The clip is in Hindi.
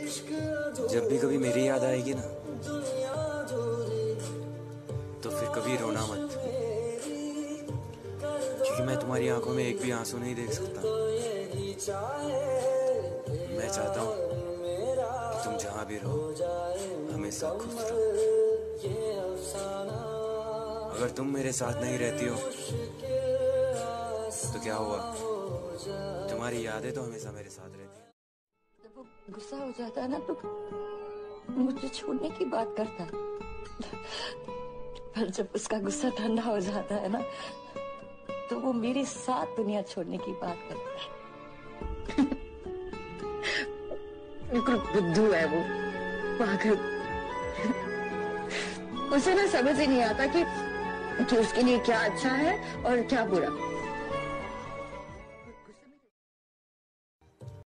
जब भी कभी मेरी याद आएगी ना, तो फिर कभी रोना मत, क्योंकि मैं तुम्हारी आंखों में एक भी आंसू नहीं देख सकता। मैं चाहता हूँ कि तुम जहां भी रहो हमेशा खुश रहो। अगर तुम मेरे साथ नहीं रहती हो तो क्या हुआ, तुम्हारी यादें तो हमेशा मेरे साथ रहती हैं। जब वो गुस्सा हो जाता है ना तो मुझे छोड़ने की बात करता है, पर जब उसका गुस्सा ठंडा हो जाता है ना तो वो मेरे साथ दुनिया छोड़ने की बात करता है। बिल्कुल बुद्धू है वो, पागल। उसे ना समझ ही नहीं आता कि उसके लिए क्या अच्छा है और क्या बुरा।